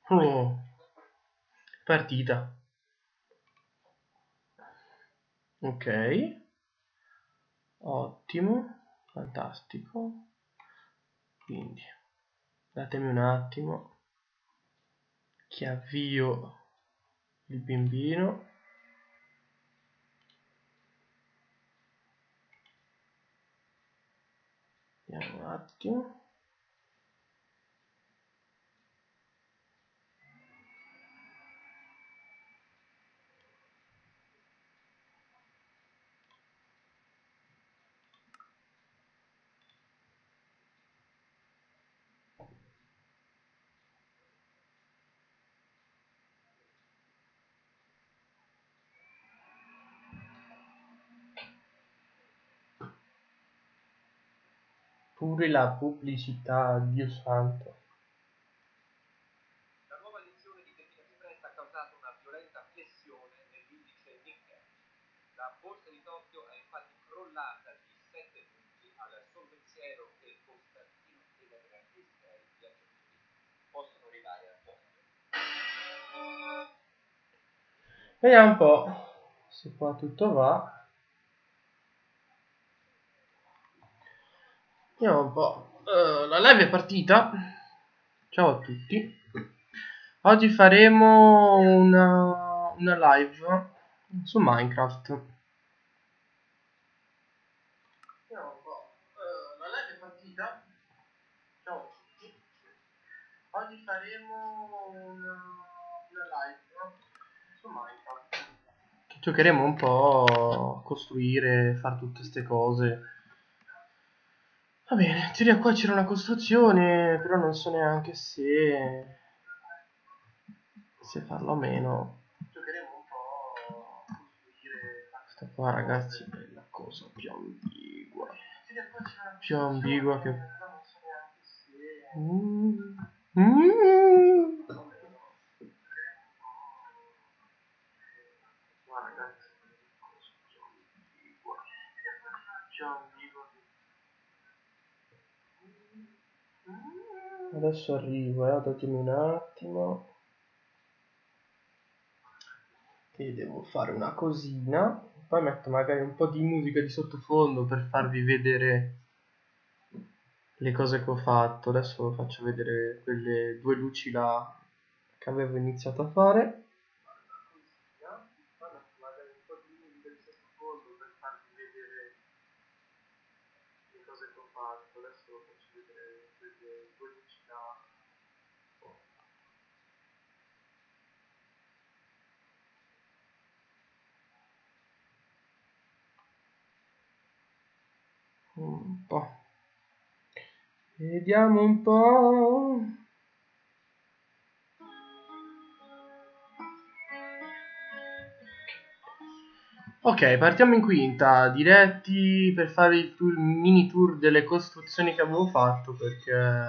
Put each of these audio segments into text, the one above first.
Oh, partita. Ok, ottimo, fantastico. Quindi, datemi un attimo che avvio il bambino. Vediamo un attimo. Pure la pubblicità, Dio santo. La nuova lezione di Bettina Cipresta ha causato una violenta flessione nell'indice Nikkei. La borsa di Tokyo è infatti crollata di 7 punti al solo pensiero che Costantino Telegrafista e i viaggiatori possono arrivare a Tokyo. Vediamo un po' se qua tutto va. Vediamo un po'. La live è partita. Ciao a tutti. Oggi faremo una live su Minecraft. Vediamo un po'. La live è partita. Ciao a tutti. Oggi faremo una live su Minecraft. Giocheremo un po' a costruire, fare tutte queste cose. Va bene, in teoria qua c'era una costruzione, però non so neanche se farlo o meno. Giocheremo un po' a costruire. Questa qua ragazzi è la cosa più ambigua. Più ambigua che... Mm. Mm. Ma ragazzi, è una cosa più ambigua. Più ambigua che... Adesso arrivo, datemi un attimo. Che devo fare una cosina. Poi metto magari un po' di musica di sottofondo per farvi vedere le cose che ho fatto. Adesso vi faccio vedere quelle due luci là che avevo iniziato a fare. Poi metto magari un po' di musica di sottofondo per farvi vedere le cose che ho fatto. Adesso vi faccio vedere quelle due luci là. Un po'. Vediamo un po'. Ok, partiamo in quinta, diretti per fare il mini tour delle costruzioni che avevo fatto, perché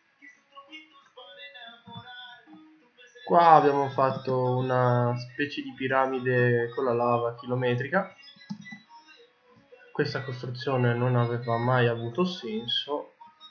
qua abbiamo fatto una specie di piramide con la lava chilometrica. Questa costruzione non aveva mai avuto senso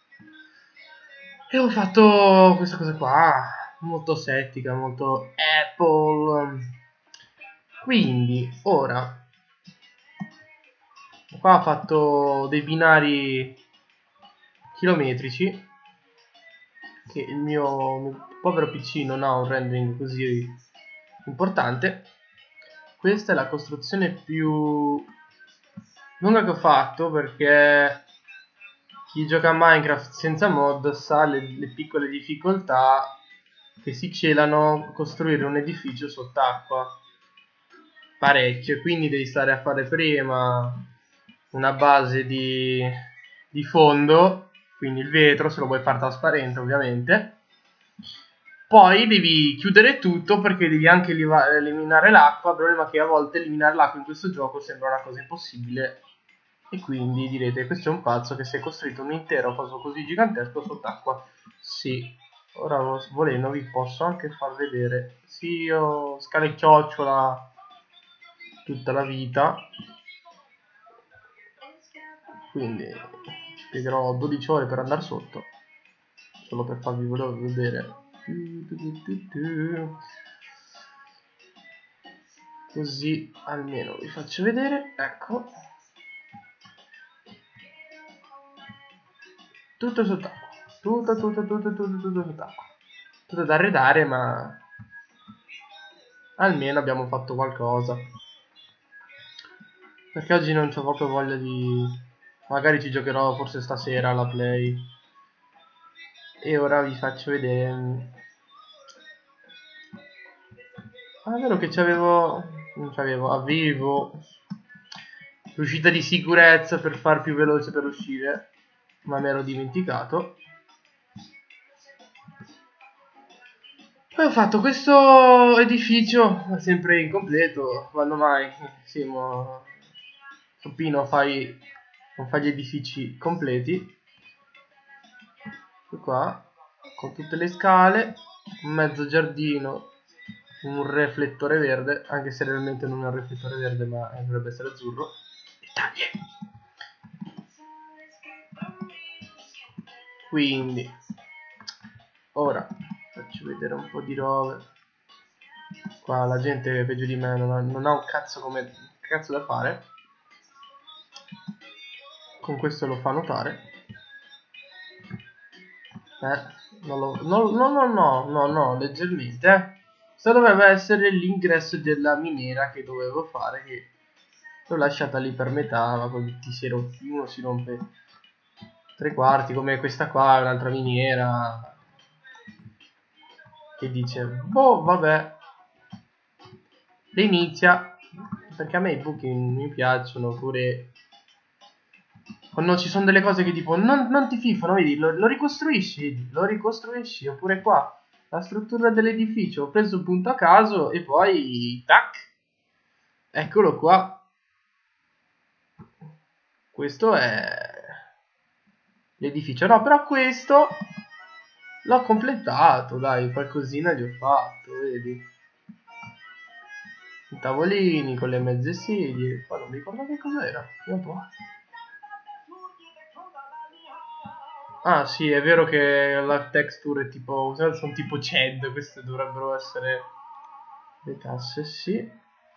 e ho fatto questa cosa qua, molto settica, molto Apple. Quindi ora qua ho fatto dei binari chilometrici che il mio povero PC non ha un rendering così importante. Questa è la costruzione più lunga che ho fatto, perché chi gioca a Minecraft senza mod sa le piccole difficoltà che si celano costruire un edificio sott'acqua, parecchio, quindi devi stare a fare prima una base di fondo, quindi il vetro se lo vuoi fare trasparente ovviamente, poi devi chiudere tutto perché devi anche eliminare l'acqua. Il problema è che a volte eliminare l'acqua in questo gioco sembra una cosa impossibile, e quindi direte: questo è un pazzo che si è costruito un intero coso così gigantesco sott'acqua. Sì, ora volendo vi posso anche far vedere. Sì, io scalecchiocciola tutta la vita, quindi ci spiegherò 12 ore per andare sotto, solo per farvi vedere Così almeno vi faccio vedere. Ecco, tutto sott'acqua, tutto sott'acqua, tutto da arredare, ma almeno abbiamo fatto qualcosa, perché oggi non c'ho proprio voglia di... magari ci giocherò forse stasera alla play. E ora vi faccio vedere. Ah, è vero che avevo l'uscita di sicurezza per far più veloce per uscire, ma mi ero dimenticato. Poi ho fatto questo edificio sempre incompleto. Quando mai? Simo Soppino non fa gli edifici completi. Ecco qua, con tutte le scale, un mezzo giardino, un riflettore verde, anche se realmente non è un riflettore verde, ma dovrebbe essere azzurro. Dettagli. Quindi ora faccio vedere un po' di robe. Qua la gente peggio di me non ha un cazzo da fare. Con questo lo fa notare. No, leggermente. Questo doveva essere l'ingresso della miniera che dovevo fare, che l'ho lasciata lì per metà, ma poi uno si rompe 3/4, come questa qua è un'altra miniera che dice, boh, vabbè, le inizia, perché a me i buchi mi piacciono, pure quando ci sono delle cose che tipo non ti fifano, vedi, lo ricostruisci, oppure qua la struttura dell'edificio, ho preso un punto a caso e poi tac, eccolo qua. Questo è l'edificio, no, però questo l'ho completato, dai, qualcosina gli ho fatto, vedi, i tavolini con le mezze sedie, poi non mi ricordo che cos'era, un po'. Ah sì, è vero che la texture è tipo, sono tipo CED, queste dovrebbero essere le casse, sì.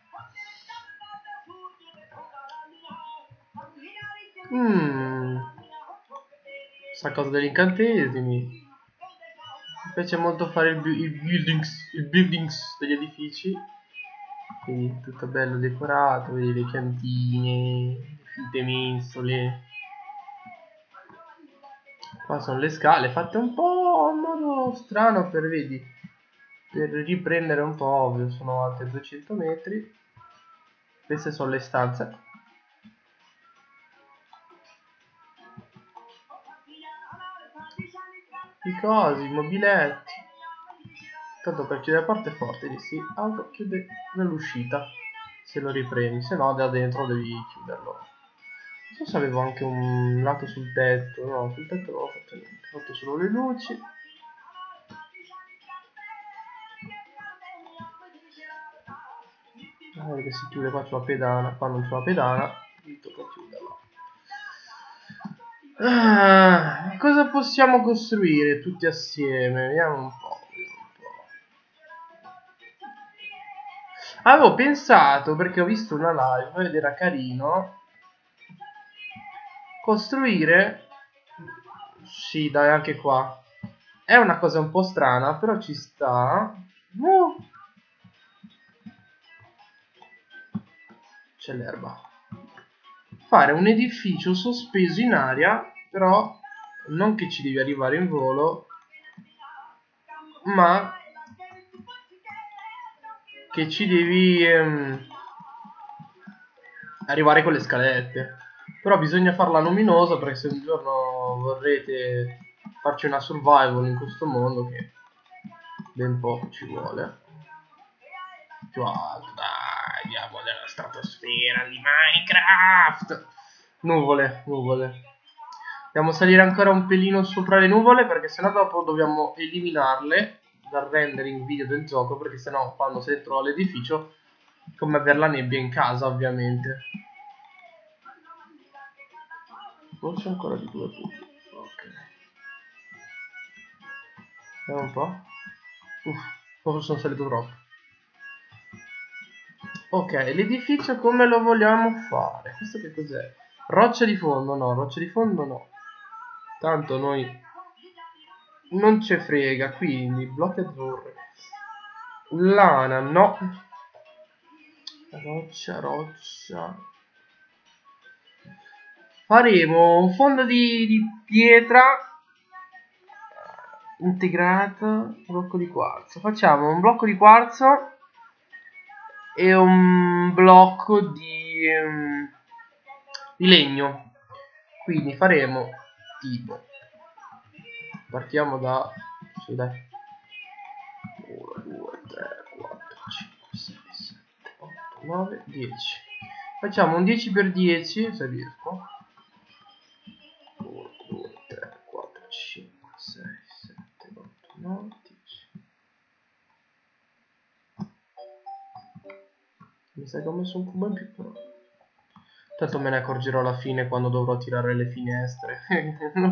Sta cosa degli incantesimi. Mi piace molto fare il buildings degli edifici. Quindi tutto bello decorato, vedi le piantine, le finte mensole. Qua sono le scale fatte un po' in modo strano per, vedi, per riprendere un po', ovvio, sono alte 200 metri. Queste sono le stanze. I cosi, i mobiletti. Tanto per chiudere la parte forte di sì, auto chiude nell'uscita se lo ripremi, se no da dentro devi chiuderlo. Non so se avevo anche un lato sul tetto, no, sul tetto non ho fatto niente, ho fatto solo le luci. Che si chiude, qua c'è la pedana, qua non c'è la pedana, mi tocca chiuderla. Cosa possiamo costruire tutti assieme? Vediamo un po'. Avevo pensato, perché ho visto una live ed era carino, costruire... Sì, dai, anche qua. È una cosa un po' strana, però ci sta. C'è l'erba. Fare un edificio sospeso in aria, però non che ci devi arrivare in volo, ma che ci devi arrivare con le scalette. Però bisogna farla luminosa, perché se un giorno vorrete farci una survival in questo mondo, che ben poco ci vuole, più alto, dai, andiamo nella stratosfera di Minecraft. Nuvole. Dobbiamo salire ancora un pelino sopra le nuvole, perché sennò dopo dobbiamo eliminarle dal rendering video del gioco, perché sennò quando sei dentro l'edificio è come avere la nebbia in casa, ovviamente. Forse ancora di 2 punti. Ok. Vediamo un po'. Forse sono salito troppo. Ok, l'edificio come lo vogliamo fare? Questo che cos'è? Roccia di fondo? No, roccia di fondo no. Tanto noi non ce frega, quindi blocchi azzurri. Lana, no. Roccia. Faremo un fondo di pietra integrato, blocco di quarzo. Facciamo un blocco di quarzo e un blocco di legno. Quindi faremo tipo, partiamo da, sì, dai, 1 2 3 4 5 6 7 8 9 10. Facciamo un 10 per 10 se riesco. 1 2 3 4 5 6 7 8 9 10. Mi sa che ho messo un cubo in più però. Tanto me ne accorgerò alla fine quando dovrò tirare le finestre. 1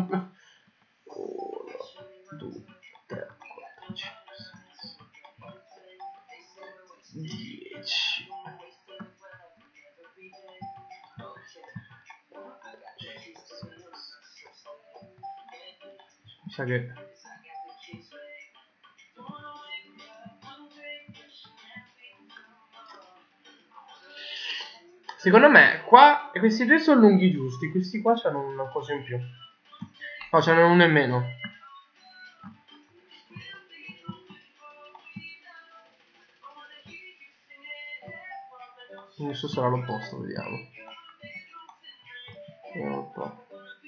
2 3 4 5 6 10. Mi sa che secondo me qua questi due sono lunghi giusti, questi qua c'hanno una cosa in più. No, c'hanno uno in meno. Adesso sarà l'opposto, vediamo. Vediamo un po'.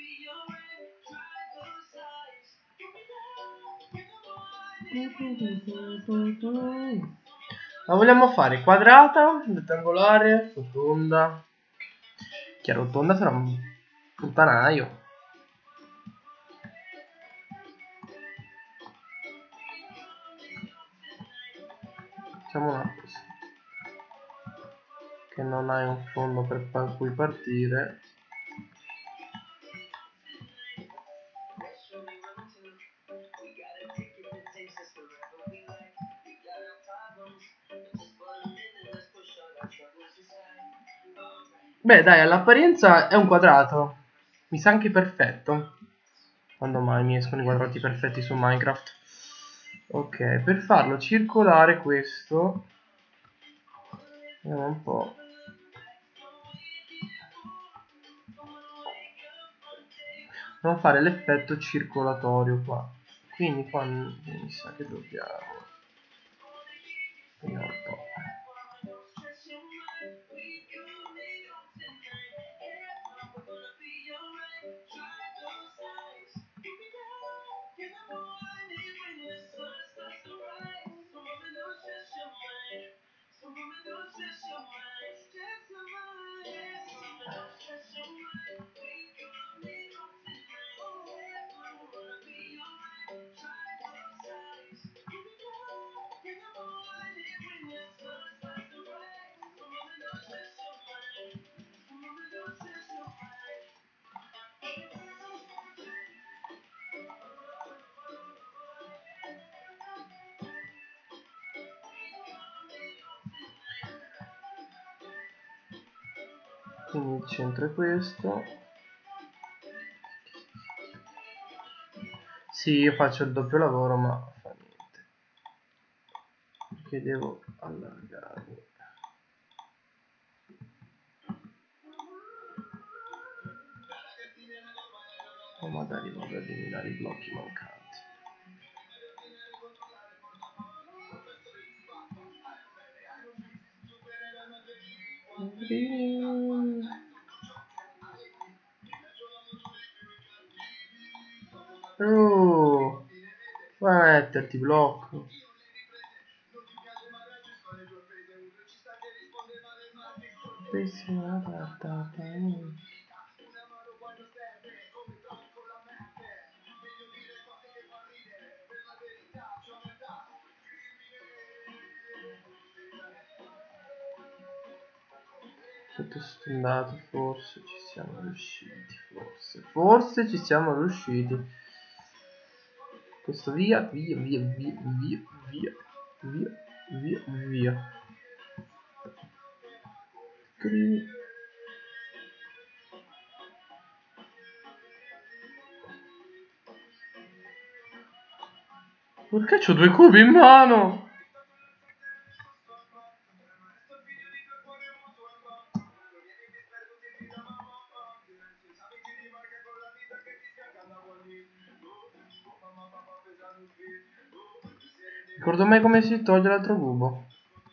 La vogliamo fare quadrata, rettangolare, rotonda. Che rotonda sarà un puttanaio. Facciamo una cosa. Che non hai un fondo per cui partire. Beh dai, all'apparenza è un quadrato. Mi sa anche perfetto. Quando mai mi escono i quadrati perfetti su Minecraft? Ok, per farlo circolare questo, vediamo un po'. Dobbiamo fare l'effetto circolatorio qua. Quindi qua mi sa che dobbiamo. Vediamo un po'. Quindi il centro è questo. Sì, io faccio il doppio lavoro, ma fa niente. Perché devo allargarlo. O magari vado ad eliminare i blocchi mancanti. Oh, vai a metterti blocco. Tutto stondato, forse ci siamo riusciti, forse ci siamo riusciti. Questo via, via, via, via, via, via, via, via, via. Perché c'ho 2 cubi in mano? Ricordo mai come si toglie l'altro cubo.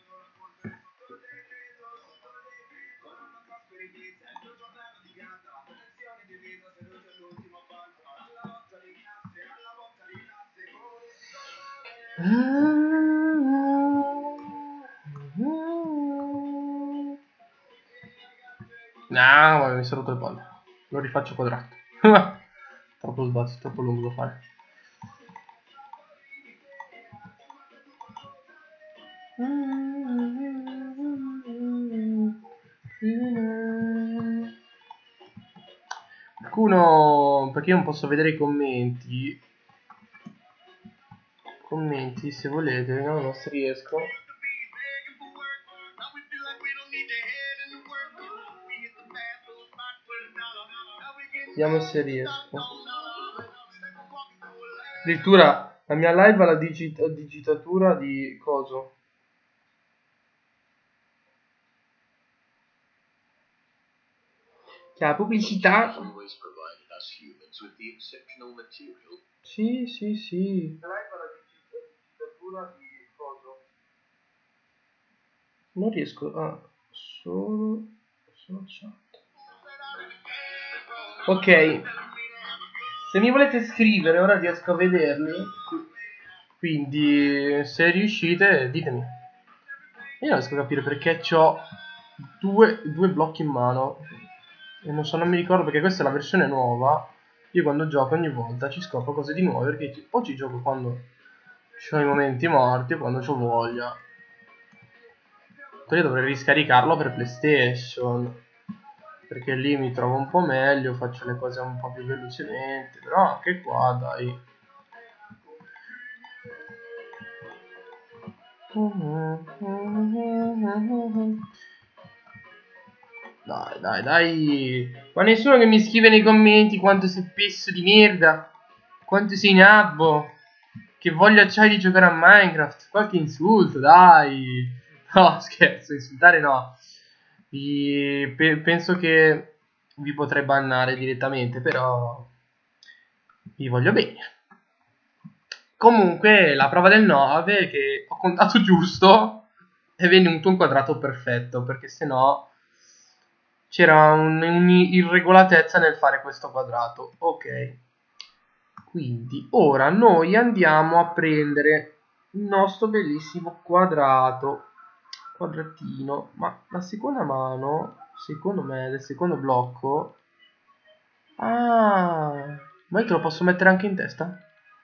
No, mi sono rotto le palle. Lo rifaccio quadrato. Troppo sbaglio, troppo lungo da fare. Qualcuno, perché io non posso vedere i commenti. Commenti se volete, no, non si riesco. Vediamo se riesco. Addirittura la mia live ha la digitatura di coso. Che ha pubblicità. Sì, sì, sì. La live ha la digitatura di coso. Non riesco a solo chat. Ok. Se mi volete scrivere, ora riesco a vederli. Quindi, se riuscite, ditemi. Io non riesco a capire perché ho due blocchi in mano. E non mi ricordo perché questa è la versione nuova. Io quando gioco ogni volta ci scopro cose di nuove. Perché o ci gioco quando ho i momenti morti o quando ho voglia. Io dovrei riscaricarlo per PlayStation. Perché lì mi trovo un po' meglio, faccio le cose un po' più velocemente. Però anche qua, dai. Dai. Ma nessuno che mi scrive nei commenti quanto sei pesso di merda. Quanto sei nabbo. Che voglia c'hai di giocare a Minecraft. Qualche insulto, dai. No, scherzo, insultare no. Penso che vi potrei bannare direttamente, però vi voglio bene. Comunque la prova del 9 che ho contato giusto è venuto un quadrato perfetto, perché sennò c'era un'irregolatezza nel fare questo quadrato. Ok, quindi ora noi andiamo a prendere il nostro bellissimo quadratino, ma la seconda mano, secondo me, del secondo blocco, ma io te lo posso mettere anche in testa?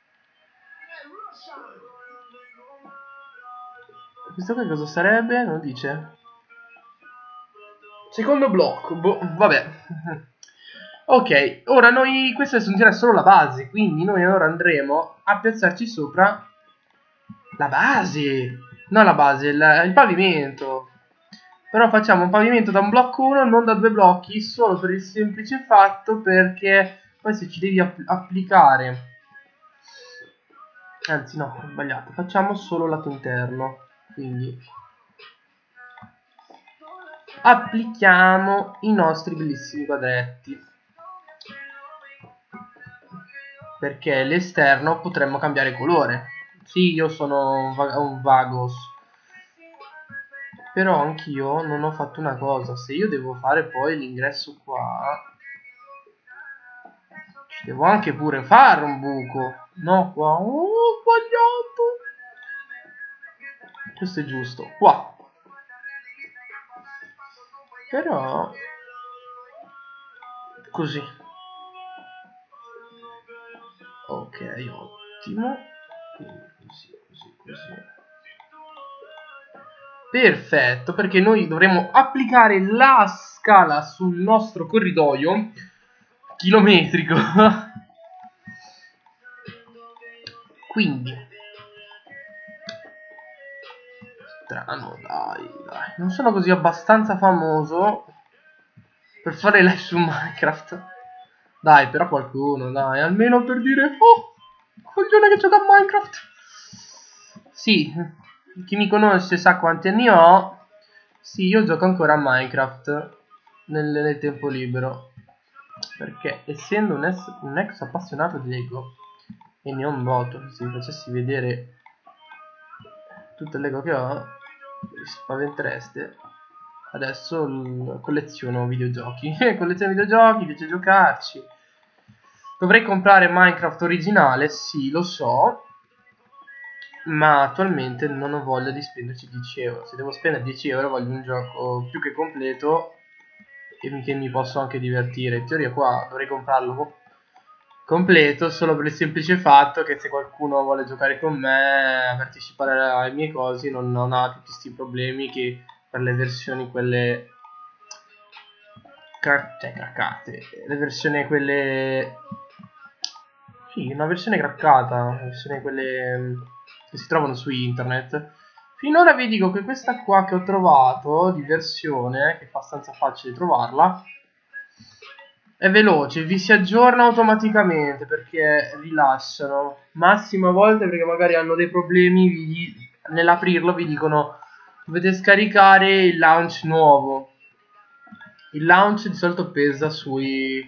Questo qui cosa sarebbe? Non dice? Secondo blocco, vabbè. Ok, ora noi, questa funziona solo la base, quindi noi ora andremo a piazzarci sopra la base, non la base, il pavimento. Però facciamo un pavimento da un blocco 1, non da 2 blocchi, solo per il semplice fatto perché poi se ci devi applicare, anzi no, ho sbagliato, facciamo solo lato interno, quindi applichiamo i nostri bellissimi quadretti, perché l'esterno potremmo cambiare colore. Sì, io sono un vagos, però anch'io non ho fatto una cosa. Se io devo fare poi l'ingresso qua, ci devo anche pure fare un buco. No, qua ho sbagliato. Questo è giusto, qua. Però così. Ok, ottimo. Quindi così. Perfetto, perché noi dovremo applicare la scala sul nostro corridoio chilometrico. Quindi strano, dai, non sono così abbastanza famoso per fare live su Minecraft. Dai, però qualcuno, dai, almeno per dire, oh, coglione che gioca a Minecraft. Sì, chi mi conosce sa quanti anni ho. Sì, io gioco ancora a Minecraft nel tempo libero, perché essendo un ex appassionato di Lego, e ne ho un botto, se vi facessi vedere tutte le Lego che ho, vi spaventereste. Adesso colleziono videogiochi. Colleziono videogiochi, piace giocarci. Dovrei comprare Minecraft originale, sì, lo so, ma attualmente non ho voglia di spenderci 10 euro. Se devo spendere 10 euro voglio un gioco più che completo e che mi posso anche divertire. In teoria qua dovrei comprarlo completo solo per il semplice fatto che se qualcuno vuole giocare con me, partecipare ai miei cosi, non ha tutti questi problemi che per le versioni quelle craccate, le versioni quelle, sì, una versione craccata, una versione quelle che si trovano su internet. Finora vi dico che questa qua che ho trovato di versione, che fa abbastanza facile trovarla, è veloce, vi si aggiorna automaticamente perché rilasciano massimo a volte perché magari hanno dei problemi, nell'aprirlo vi dicono dovete scaricare il launch nuovo. Il launch di solito pesa sui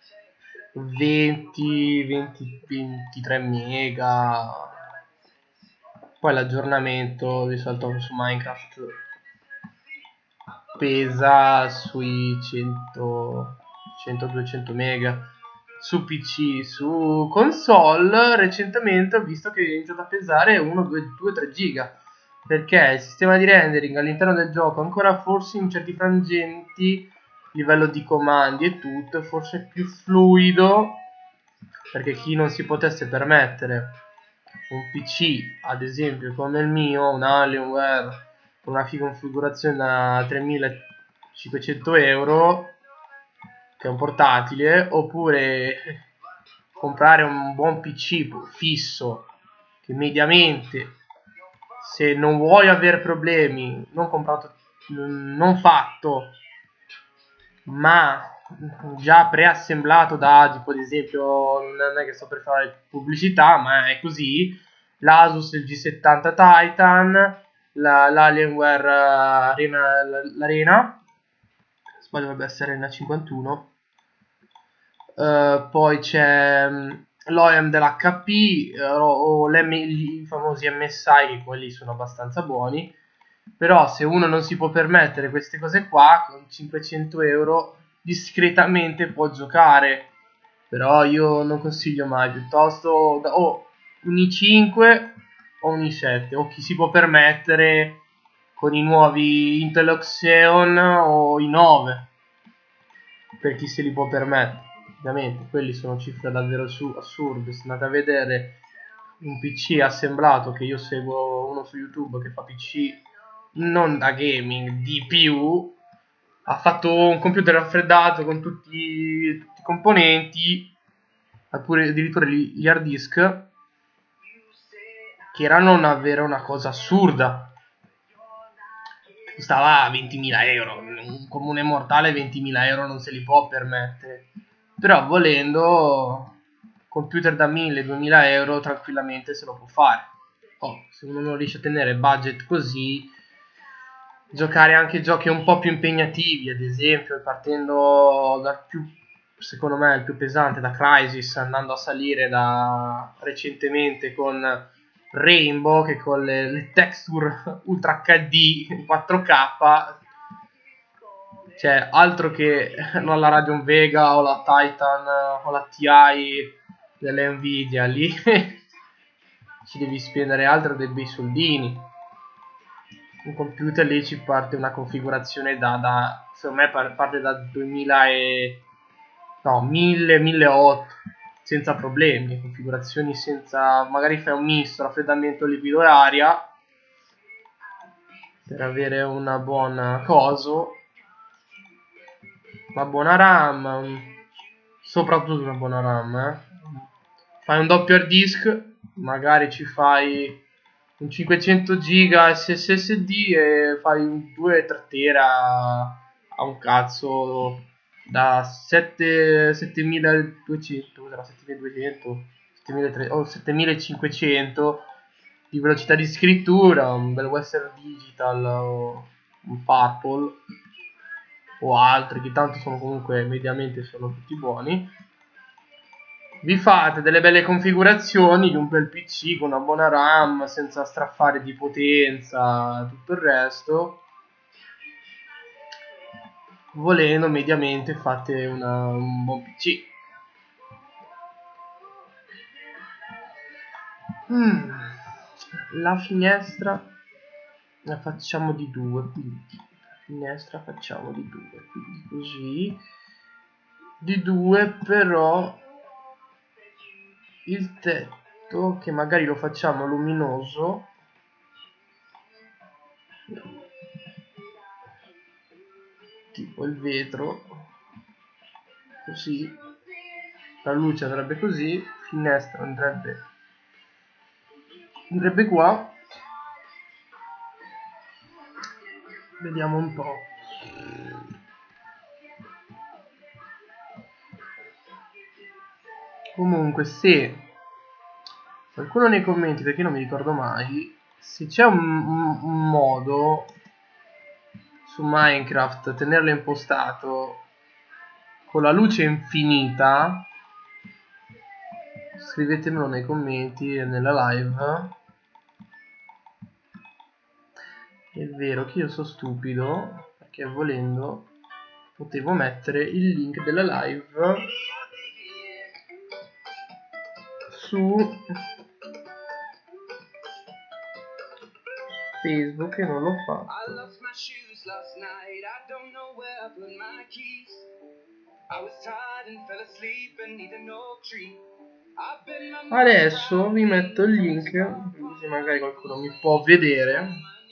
23 mega. Poi l'aggiornamento di solito su Minecraft pesa sui 100-200 mega. Su PC, su console recentemente ho visto che è iniziato a pesare 1, 2, 3 giga, perché il sistema di rendering all'interno del gioco ancora forse in certi frangenti, livello di comandi e tutto, forse è più fluido, perché chi non si potesse permettere un PC ad esempio come il mio, un Alienware con una configurazione da 3500 euro, che è un portatile, oppure comprare un buon PC fisso che mediamente, se non vuoi avere problemi, non fatto, ma già preassemblato da, tipo ad esempio, non è che sto per fare pubblicità, ma è così, l'Asus, il G70 Titan, l'Alienware l'Arena, poi dovrebbe essere Arena 51, poi c'è l'OEM dell'HP o i famosi MSI, che quelli sono abbastanza buoni. Però se uno non si può permettere queste cose qua, con 500 euro discretamente può giocare. Però io non consiglio mai, piuttosto o un i5 o un i7, o chi si può permettere con i nuovi Intel Xeon o i 9, per chi se li può permettere. Ovviamente quelli sono cifre davvero assurde. Se andate a vedere un PC assemblato, che io seguo uno su YouTube che fa PC non da gaming, di più, ha fatto un computer raffreddato con tutti i componenti, oppure addirittura gli hard disk, che erano una cosa assurda. Costava 20.000 euro, un comune mortale 20.000 euro non se li può permettere, però volendo computer da 1.000-2.000 euro tranquillamente se lo può fare. Se uno non riesce a tenere budget così, giocare anche giochi un po' più impegnativi, ad esempio partendo dal secondo me il più pesante, da Crysis, andando a salire recentemente con Rainbow, che con le texture Ultra HD in 4K, cioè altro che non la Radeon Vega o la Titan o la TI delle Nvidia, lì ci devi spendere altro dei bei soldini. Un computer lì ci parte una configurazione secondo me parte da 1000-1800 senza problemi, configurazioni senza, magari fai un misto raffreddamento liquido e aria per avere una buona coso, una buona RAM, soprattutto una buona RAM, fai un doppio hard disk magari ci fai un 500 giga SSD e fai un 2-3 tera a un cazzo da 7200, cos'era, 7200, 7300 o 7500 di velocità di scrittura, un bel Western Digital o un Purple o altri che tanto sono comunque mediamente sono tutti buoni. Vi fate delle belle configurazioni di un bel PC con una buona RAM senza straffare di potenza, tutto il resto. Volendo mediamente fate un buon PC. La finestra la facciamo di 2, quindi la finestra facciamo di 2, quindi così di 2, però il tetto che magari lo facciamo luminoso, tipo il vetro, così la luce andrebbe così, finestra andrebbe qua. Vediamo un po'. Comunque, se qualcuno nei commenti, perché non mi ricordo mai, se c'è un modo su Minecraft tenerlo impostato con la luce infinita, scrivetemelo nei commenti e nella live. È vero che io sono stupido, perché volendo potevo mettere il link della live su Facebook e non lo fa. Adesso vi metto il link, così magari qualcuno mi può vedere.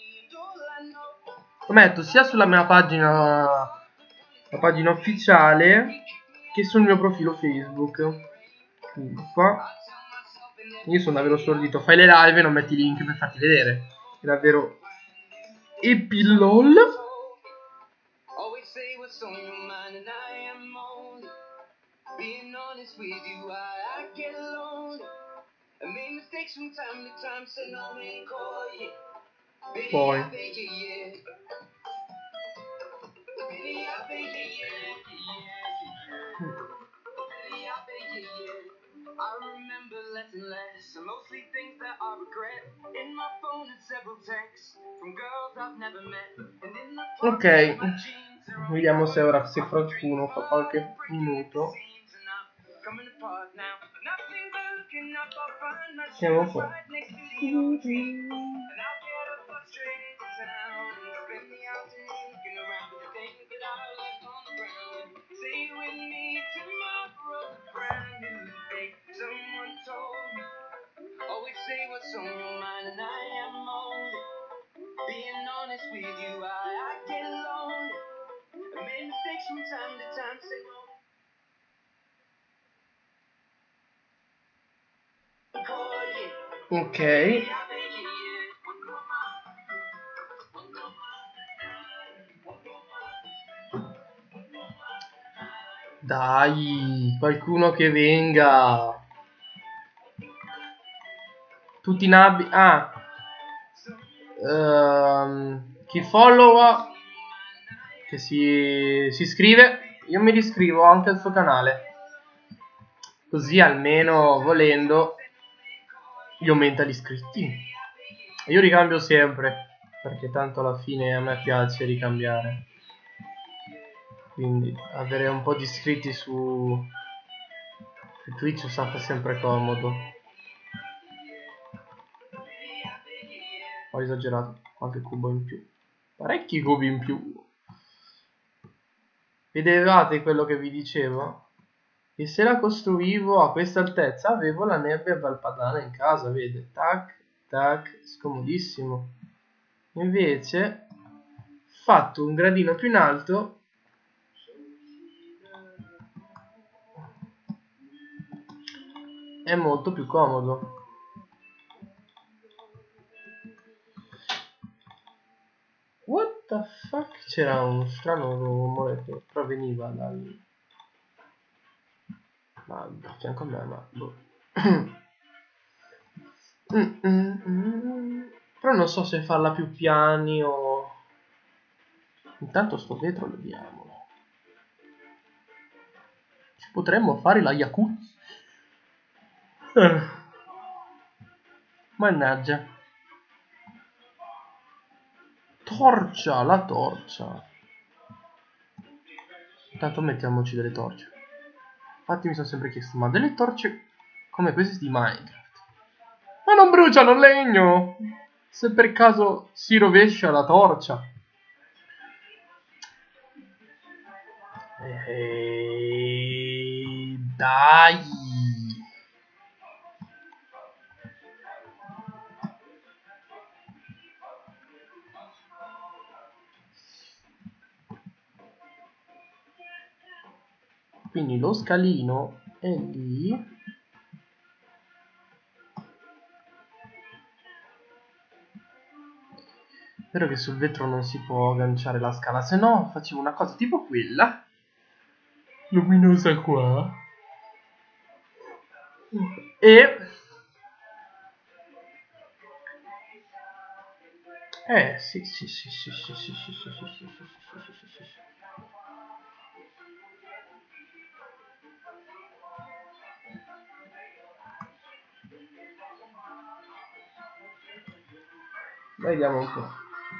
Lo metto sia sulla mia pagina, la pagina ufficiale, che sul mio profilo Facebook. Quindi qua io sono davvero stordito. Fai le live e non metti i link per farti vedere. È davvero epilol. Poi ok, vediamo se ora se qualcuno fa qualche minuto. Siamo qua. Ok. Dai, qualcuno che venga. Tutti nabbi. Ah. Chi follow che si iscrive, io mi riscrivo anche al suo canale. Così almeno volendo gli aumenta gli iscritti. Io ricambio sempre, perché tanto alla fine a me piace ricambiare. Quindi avere un po' di iscritti su Twitch fa sempre comodo. Ho esagerato, qualche cubo in più. Parecchi cubi in più. Vedevate quello che vi dicevo? E se la costruivo a questa altezza avevo la neve a Valpadana in casa, vede? Tac, tac, scomodissimo. Invece, fatto un gradino più in alto, è molto più comodo. the fuck? C'era uno strano rumore che proveniva da fianco a me, ma boh. Però non so se farla più piani o... Intanto sto vetro leviamolo. Ci potremmo fare la Yakuza. Mannaggia. Torcia, la torcia. Intanto mettiamoci delle torce. Infatti mi sono sempre chiesto, ma delle torce come queste di Minecraft, ma non bruciano legno? Se per caso si rovescia la torcia. Dai. Quindi lo scalino è lì. Spero che sul vetro non si può agganciare la scala, se no facevo una cosa tipo quella. Luminosa qua. E... sì. Vediamo un po'.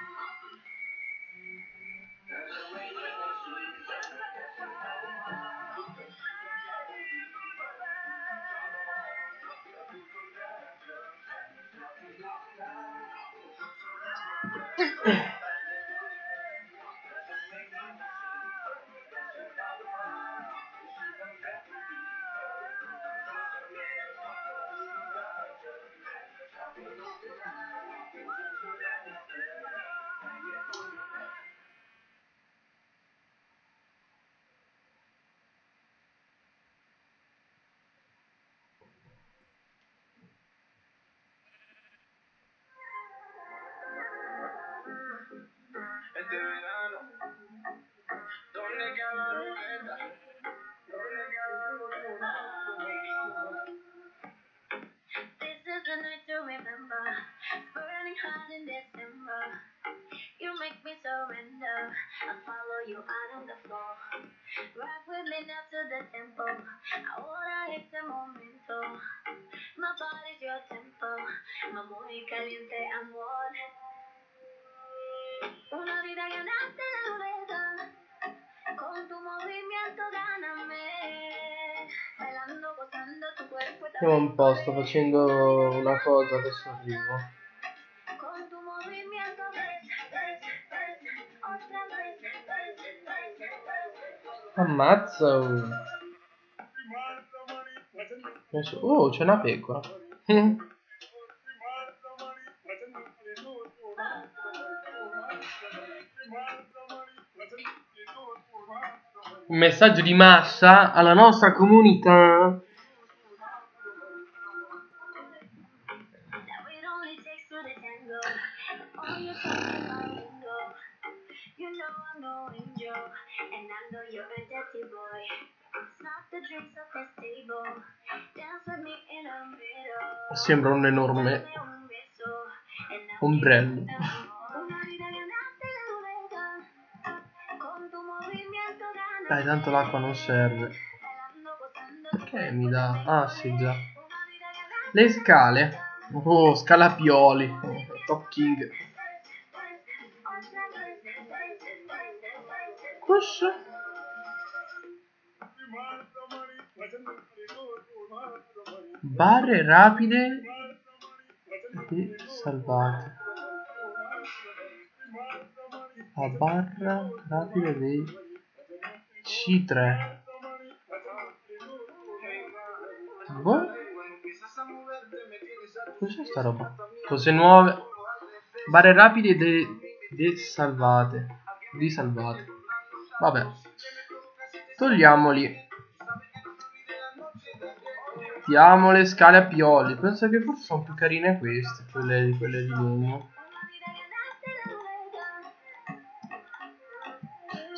You make me surrender. I follow you out on the floor. Rock with me now to the tempo. Ahora este momento. My body's your tempo. My muy caliente amor. Una vida que nace de rueda. Con tu movimiento gáname. Bailando, gozando tu cuerpo. Vediamo un po', sto facendo una cosa, adesso arrivo. Con tu movimiento ammazza. Oh, c'è una pecora. Un messaggio di massa alla nostra comunità. Sembra un enorme ombrello. Dai, tanto l'acqua non serve. Perché mi dà? Ah, sì, già. Le scale. Oh, scalapioli. Top King. Push. Barre rapide e salvate. La barra rapida dei C3. Boh. Cos'è sta roba? Cose nuove. Barre rapide salvate. Risalvate. Vabbè. Togliamoli. Mettiamo le scale a pioli. Penso che forse sono più carine queste, quelle di legno.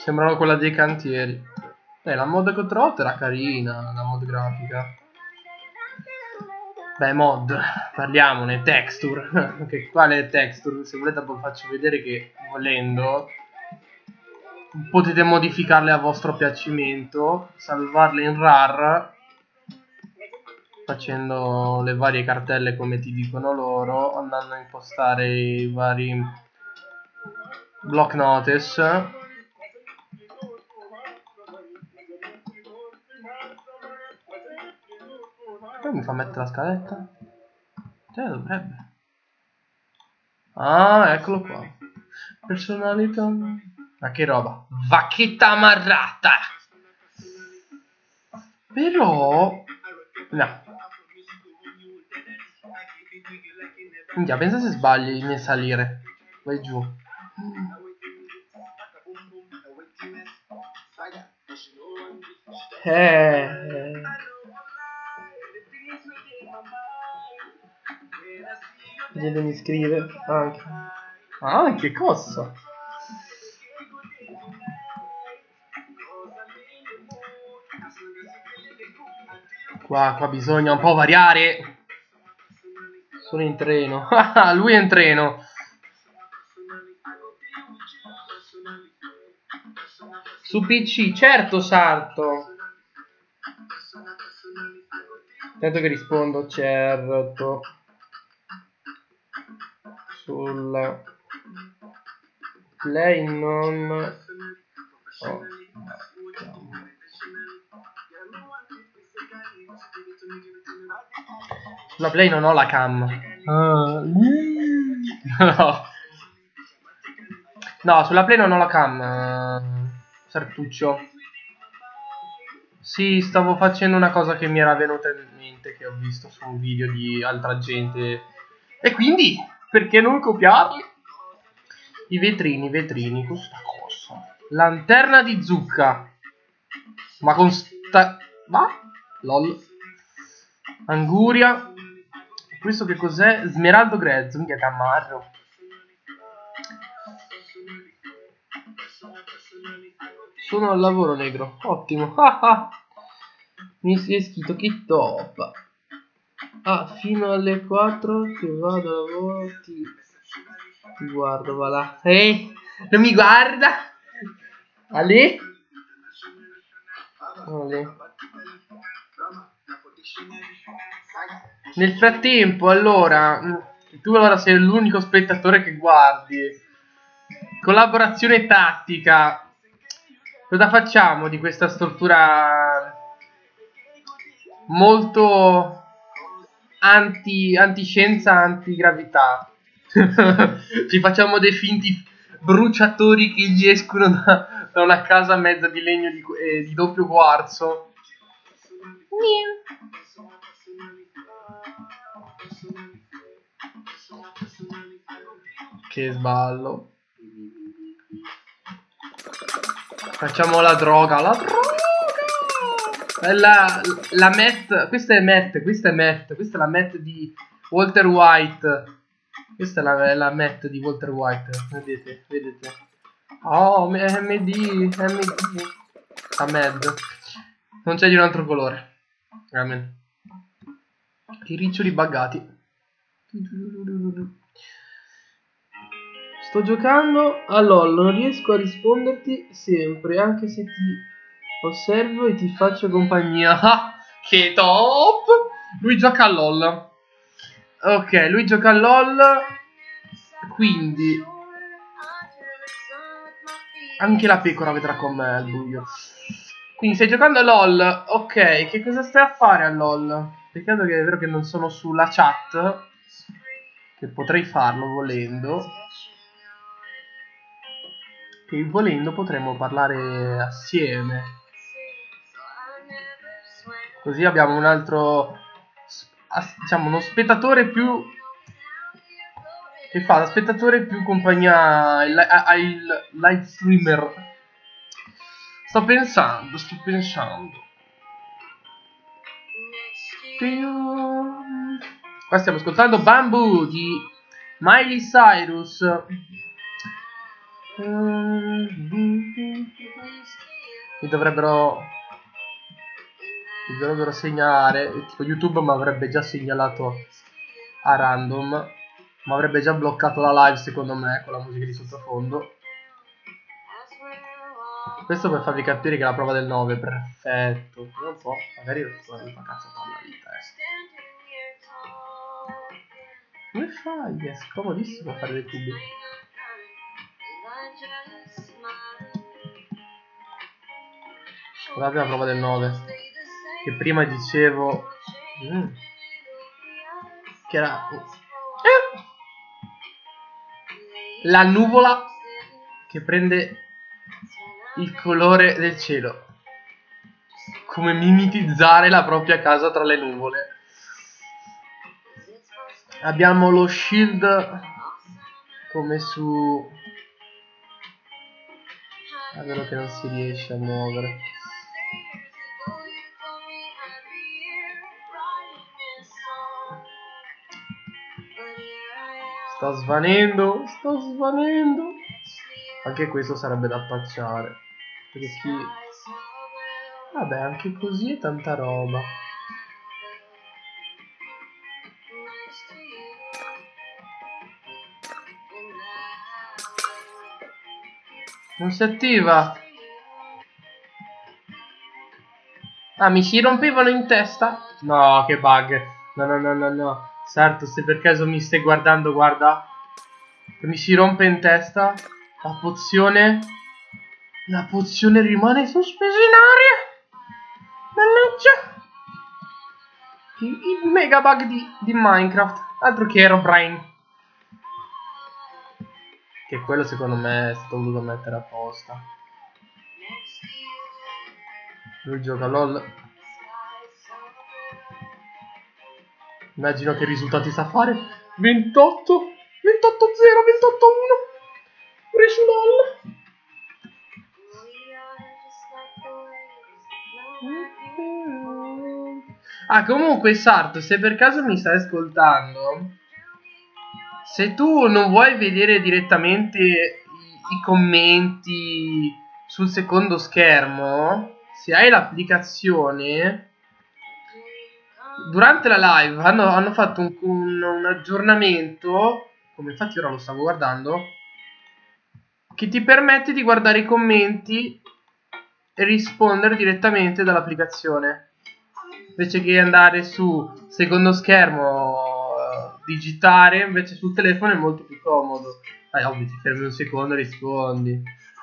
Sembrano quella dei cantieri. La mod contro 8 era carina, la mod grafica. Beh, mod, parliamone, texture. Quale texture? Se volete poi faccio vedere che, volendo, potete modificarle a vostro piacimento, salvarle in RAR, facendo le varie cartelle come ti dicono loro, andando a impostare i vari block notice. Poi mi fa mettere la scaletta? Dovrebbe. Ah, eccolo qua. Personalità. Ma che roba. Vacchetta amarrata. Però... no. Minchia, pensa se sbagli nel salire. Vai giù. Gente mi scrive anche. Anche cosa? Qua bisogna un po' variare. Sono in treno. Lui è in treno. Su PC, certo, Sarto. Tanto che rispondo, certo. Sul Play non ho sulla Play non ho la cam. No, sulla Play non ho la cam, Sartuccio. Sì, stavo facendo una cosa che mi era venuta in mente, che ho visto su un video di altra gente. E quindi, perché non copiarli? I vetrini, questa cosa. Lanterna di zucca. Ma con sta... ma? Lol. Anguria. Questo che cos'è? Smeraldo grezzo. Mica tamarro. Sono al lavoro, negro. Ottimo. Mi si è scritto che top. Fino alle 4 che vado a lavoro ti guardo, va là. Non mi guarda. Ale? Nel frattempo, allora, tu allora sei l'unico spettatore che guardi. Collaborazione tattica. Cosa facciamo di questa struttura molto antiscienza, antigravità? Ci facciamo dei finti bruciatori che gli escono da una casa mezza di legno di doppio quarzo. Che sballo. Facciamo la droga. La Matt. Questa è Matt. Questa è la Matt di Walter White. Questa è la Matt di Walter White. Vedete? Oh, MD. La Mad. Non c'è di un altro colore. Veramente. Che riccioli buggati. Sto giocando a LOL, non riesco a risponderti sempre, anche se ti osservo e ti faccio compagnia. Che top! Lui gioca a LOL. Ok, lui gioca a LOL. Quindi anche la pecora vedrà con me al buio. Quindi stai giocando a LOL. Ok, che cosa stai a fare a LOL? Peccato che è vero che non sono sulla chat, che potrei farlo volendo. Che volendo potremmo parlare assieme. Così abbiamo un altro, diciamo, uno spettatore più che fa da spettatore più compagnia ai live streamer. Sto pensando. Qua stiamo ascoltando Bamboo di Miley Cyrus. Mi dovrebbero segnalare, tipo YouTube mi avrebbe già segnalato a random, ma avrebbe già bloccato la live secondo me con la musica di sottofondo. Questo per farvi capire che la prova del 9 è perfetto. Vediamo un po', magari lo fa cazzo la vita. Come fai? È scomodissimo fare dei cubi. Guardate la prova del 9, che prima dicevo che era la nuvola che prende il colore del cielo, come mimetizzare la propria casa tra le nuvole. Abbiamo lo shield come su... è vero che non si riesce a muovere. Sto svanendo. Anche questo sarebbe da appacciare, perché chi... vabbè, anche così è tanta roba. Non si attiva. Ah, mi si rompevano in testa? No, che bug. No. Certo, se per caso mi stai guardando, guarda. Che mi si rompe in testa. La pozione rimane sospesa in aria. Mannaggia. Il mega bug di Minecraft. Altro che Herobrine. Che quello secondo me è stato voluto mettere apposta. Lui gioca LOL. Immagino che risultati sa fare. 28, 28-0, 28-1. Pure su LOL. Ah, comunque Sarto, se per caso mi stai ascoltando, se tu non vuoi vedere direttamente i commenti sul secondo schermo, se hai l'applicazione, durante la live hanno fatto un aggiornamento, come infatti ora lo stavo guardando, che ti permette di guardare i commenti e rispondere direttamente dall'applicazione, invece che andare su secondo schermo, digitare. Invece sul telefono è molto più comodo. Ovvio, ti fermi un secondo e rispondi.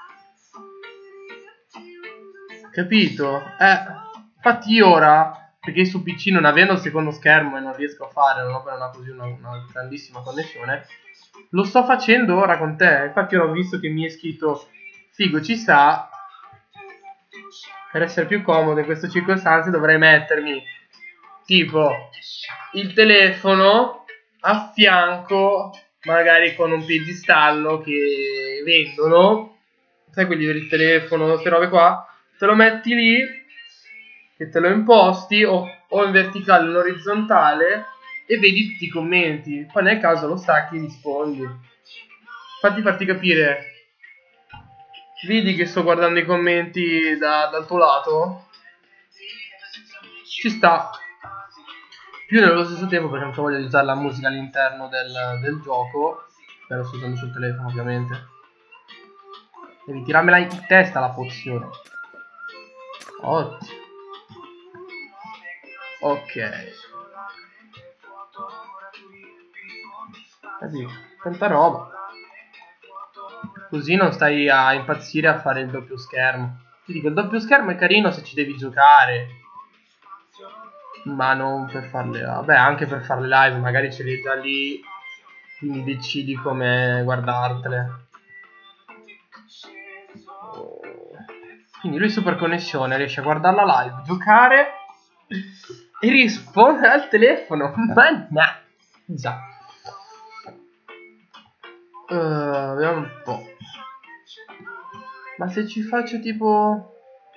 Capito? Infatti io ora, perché su PC non avendo il secondo schermo e non riesco a fare, non ho una grandissima connessione, lo sto facendo ora con te. Infatti ora ho visto che mi è scritto figo, ci sta. Per essere più comodo in queste circostanze dovrei mettermi tipo il telefono a fianco, magari con un piedistallo che vendono, sai, quelli per il telefono, queste robe qua, te lo metti lì, che te lo imposti o in verticale o in orizzontale e vedi tutti i commenti. Poi nel caso lo stacchi e rispondi. Fatti farti capire. Vedi che sto guardando i commenti dal tuo lato? Ci sta. Più nello stesso tempo, perché non voglio usare la musica all'interno del gioco. Però sto usando sul telefono, ovviamente. Devi tirarmela in testa la pozione. Ottimo. Ok. Capito? Tanta roba. Così non stai a impazzire a fare il doppio schermo. Ti dico, il doppio schermo è carino se ci devi giocare, ma non per farle... vabbè, anche per fare le live, magari ce li hai già lì, quindi decidi come guardartele. Quindi lui super connessione, riesce a guardare la live, giocare e rispondere al telefono. Mannaggia. Vediamo un po'. Ma se ci faccio tipo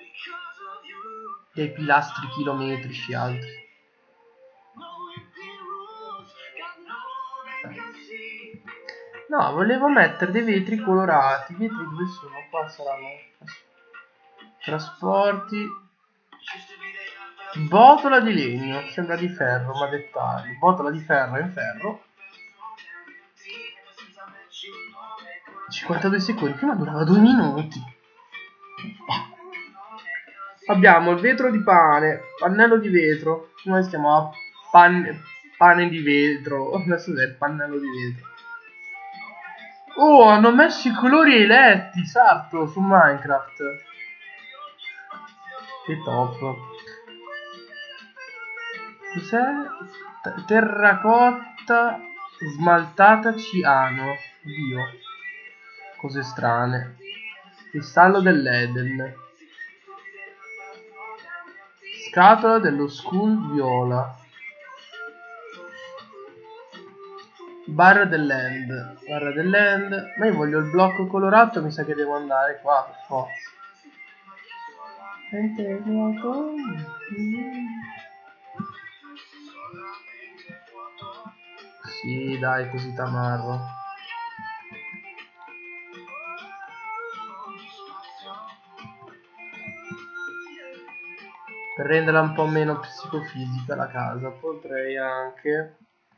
dei pilastri chilometrici altri. No, volevo mettere dei vetri colorati. I vetri dove sono? Qua saranno. Trasporti. Botola di legno. Sembra di ferro, ma dettagli. Botola di ferro in ferro. 52 secondi. Prima durava 2 minuti. Abbiamo il vetro di pane. Pannello di vetro. Come si chiama? Pane di vetro. Adesso è il pannello di vetro. Oh, hanno messo i colori ai letti, Sarto, su Minecraft. Che top. Cos'è? Terracotta smaltata ciano. Dio. Cose strane. Cristallo dell'Eden. Scatola dello Skull viola. Barra dell'end. Barra dell'end. Ma io voglio il blocco colorato, mi sa che devo andare qua per forza. Sì, dai, così tamarro. Per renderla un po' meno psicofisica la casa, potrei anche...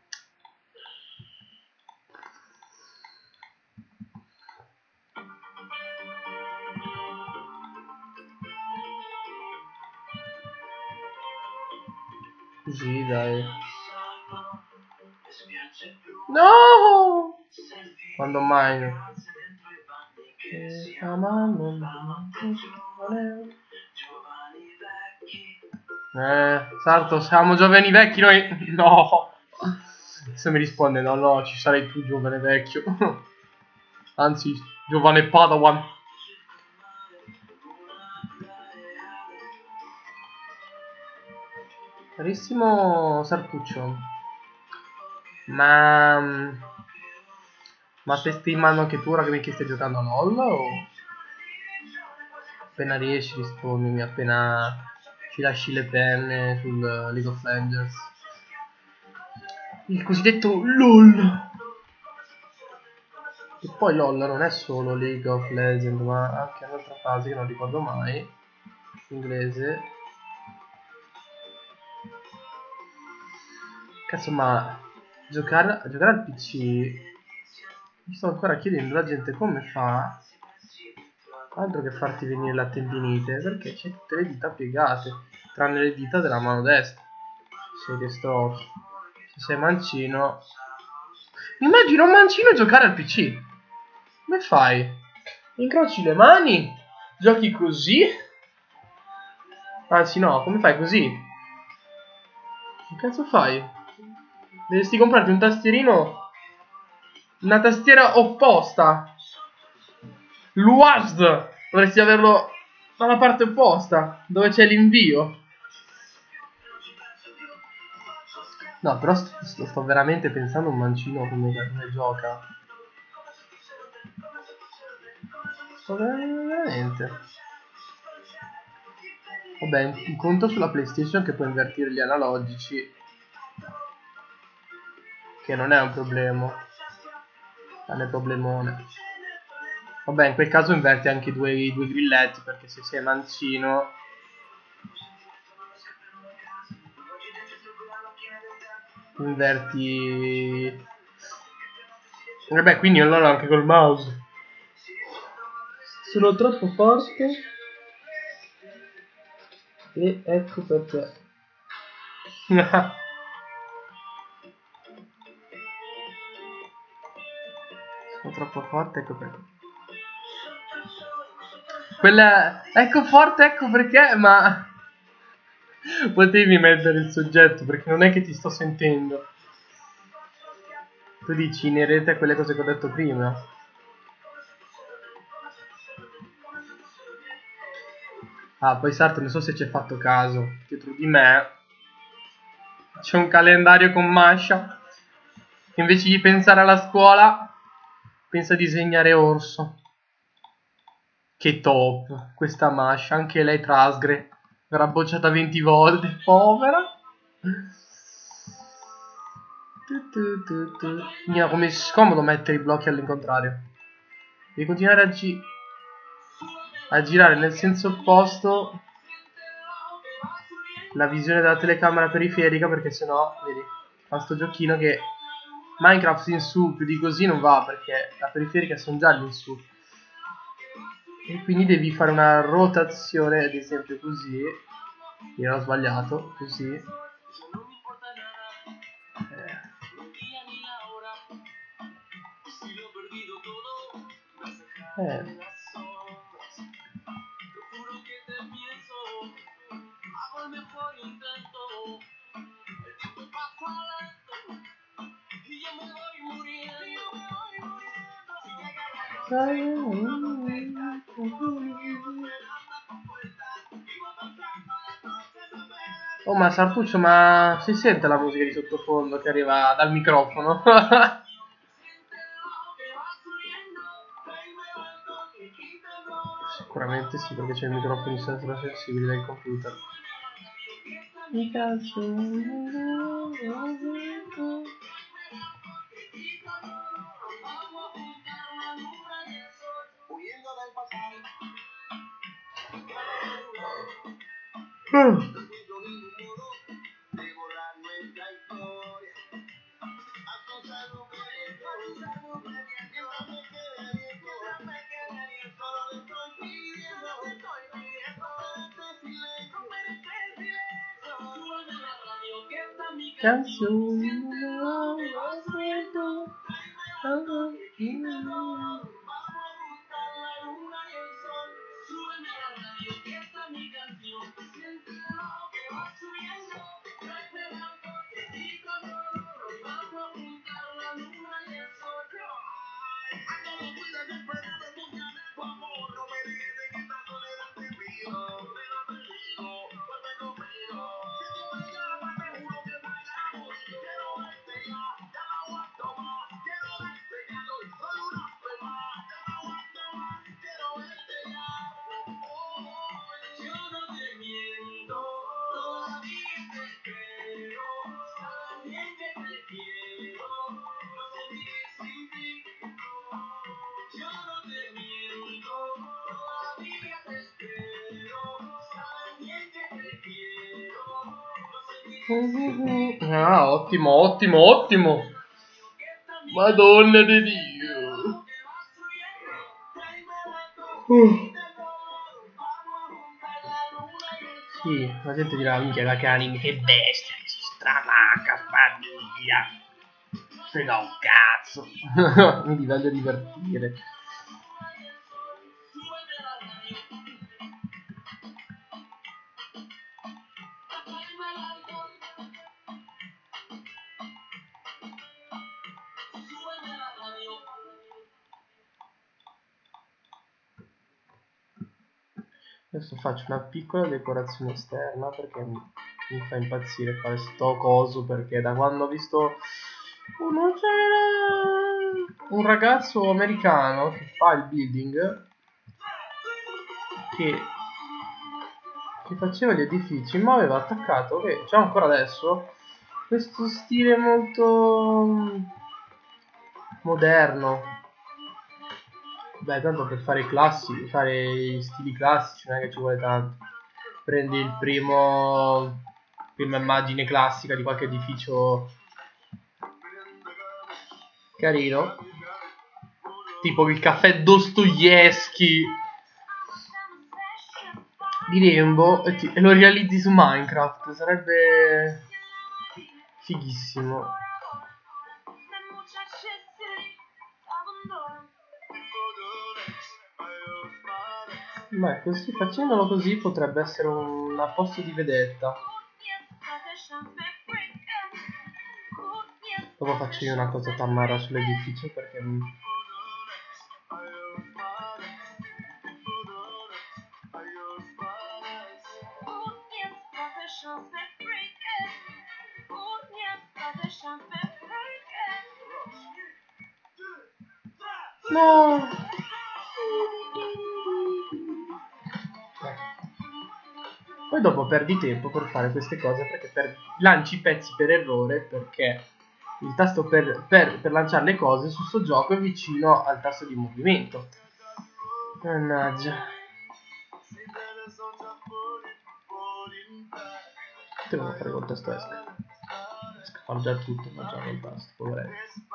Così, dai. No! Quando mai? Sarto, siamo giovani vecchi noi? No! Se mi risponde no, no, ci sarei tu giovane vecchio. Anzi, giovane Padawan. Carissimo Sartuccio. Ma te stai in mano anche tu ora che stai giocando a LOL? O appena riesci rispondimi, appena ci lasci le penne sul League of Legends. Il cosiddetto LOL. E poi LOL non è solo League of Legends, ma anche un'altra frase che non ricordo mai. Inglese. Cazzo, ma giocare al PC, mi sto ancora chiedendo la gente come fa, altro che farti venire la tendinite, perché c'è tutte le dita piegate, tranne le dita della mano destra. Serie strofi. Se sei mancino, immagino un mancino giocare al PC. Come fai? Incroci le mani, giochi così? Anzi no, come fai così? Che cazzo fai? Dovresti comprarti un tastierino, una tastiera opposta. L'UASD dovresti averlo dalla parte opposta, dove c'è l'invio. No, però sto veramente pensando a un mancino come gioca. Sto veramente. Vabbè, un conto sulla PlayStation che può invertire gli analogici, che non è un problema. Non è problemone. Vabbè, in quel caso inverti anche i due grilletti, perché se sei mancino... Inverti... Vabbè, quindi allora anche col mouse. Sono troppo forte. E ecco perché. Sono troppo forte, ecco perché. Quella... Ecco forte, ecco perché, ma... Potevi mettere il soggetto, perché non è che ti sto sentendo. Tu dici inerente a quelle cose che ho detto prima. Ah, poi Sarto, non so se ci hai fatto caso, dietro di me c'è un calendario con Masha che invece di pensare alla scuola pensa a disegnare orso. Che top, questa Masha, anche lei trasgre, verrà bocciata 20 volte, povera. Mia, come scomodo mettere i blocchi all'incontrario. Devi continuare a girare nel senso opposto la visione della telecamera periferica, perché sennò, vedi, fa sto giochino che Minecraft in su più di così non va, perché la periferica sono già lì in su. E quindi devi fare una rotazione, ad esempio così. Io ho sbagliato, così. Oh, ma Sartuccio, ma si sente la musica di sottofondo che arriva dal microfono? Sicuramente sì, perché c'è il microfono sensibile del computer. Mi calcio. Canzoni. Ah, ottimo, ottimo, ottimo. Madonna di Dio. Sì, la gente dirà, minchia, la Canin, che bestia, che si stramacca, sbaglia. Frega un cazzo. Mi voglio divertire. Adesso faccio una piccola decorazione esterna perché mi fa impazzire fare sto coso, perché da quando ho visto un ragazzo americano che fa il building, che faceva gli edifici, ma aveva attaccato, che c'è ancora adesso, questo stile molto moderno. Beh, tanto per fare i classici, fare i stili classici non è che ci vuole tanto. Prendi il prima immagine classica di qualche edificio carino, tipo il caffè Dostoevsky di Rainbow, e lo realizzi su Minecraft. Sarebbe fighissimo. Beh, così, facendolo così potrebbe essere un posto di vedetta. Dopo faccio io una cosa tamarra sull'edificio perché no. Poi dopo perdi tempo per fare queste cose perché lanci pezzi per errore, perché il tasto per lanciare le cose su sto gioco è vicino al tasto di movimento. Mannaggia. Che devo fare col tasto esca? Fa già tutto, fa già col tasto, poveretto.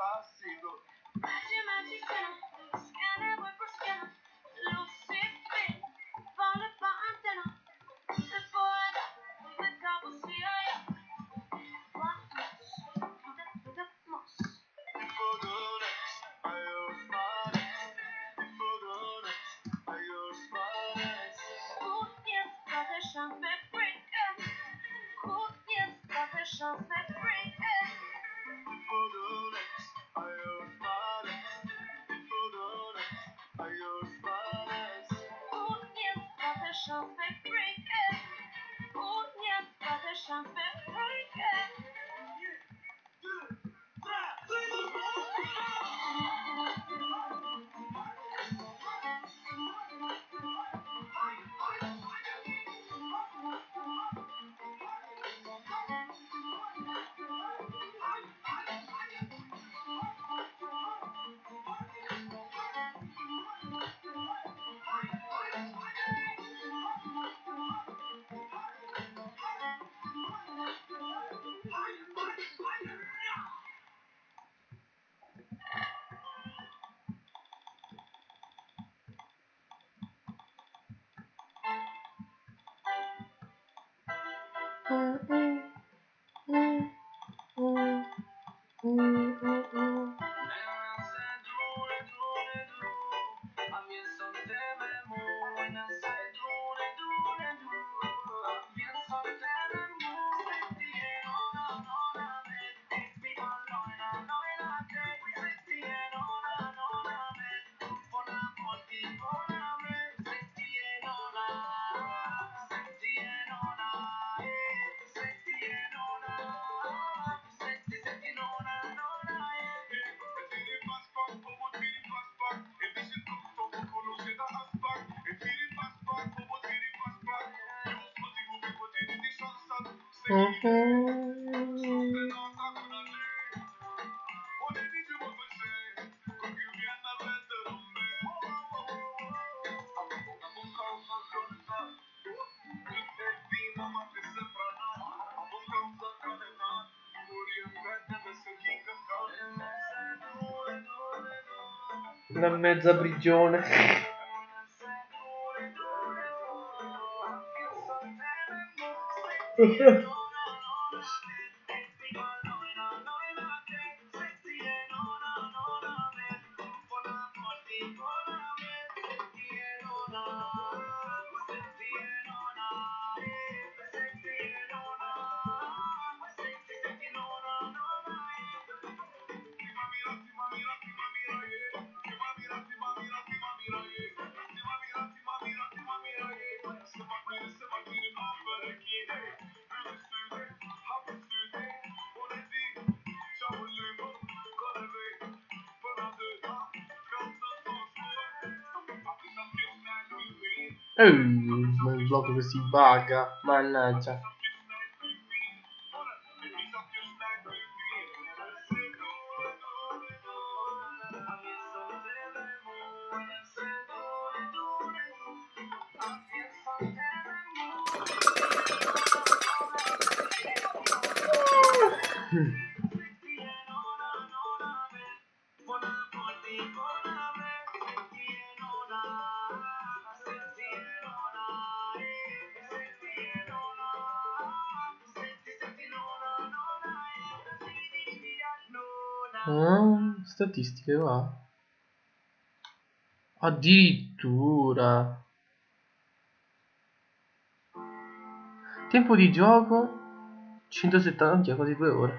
Una mezza prigione. Il blocco che si bugga, mannaggia. Statistiche va. Addirittura. Tempo di gioco 170, quasi 2 ore.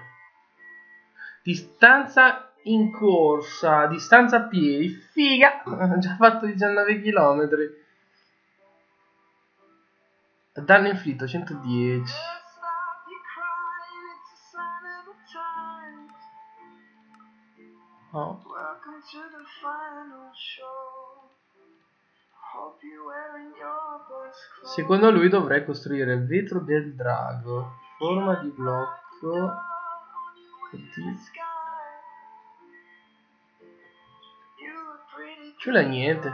Distanza in corsa, distanza a piedi, figa. Ho già fatto 19 km. Danno inflitto 110. Oh. Secondo lui dovrei costruire il vetro del drago, forma di blocco di Ci vuole niente.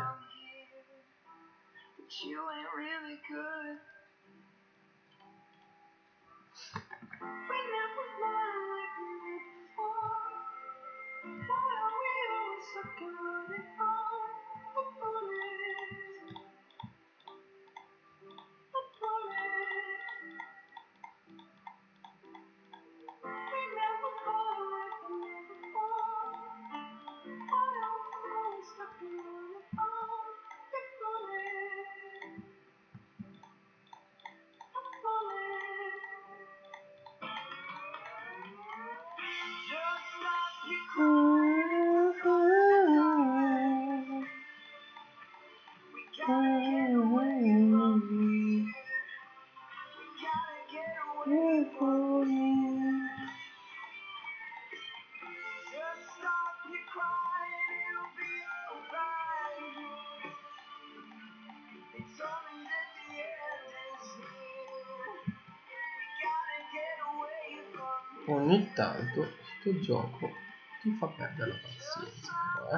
Ogni tanto sto gioco ti fa perdere la pazienza, però,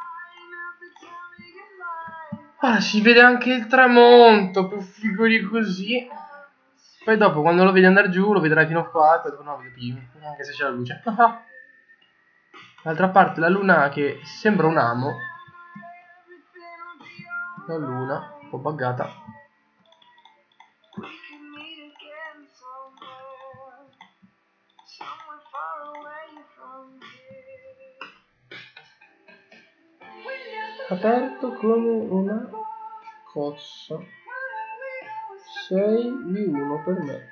Ah, si vede anche il tramonto, più figo di così. Poi dopo, quando lo vedi andare giù, lo vedrai fino a qua, e poi dopo no, lo vedi più, anche se c'è la luce. D'altra parte la luna che sembra un amo. La luna, un po' buggata. Aperto come una cozza. 6-1 per me.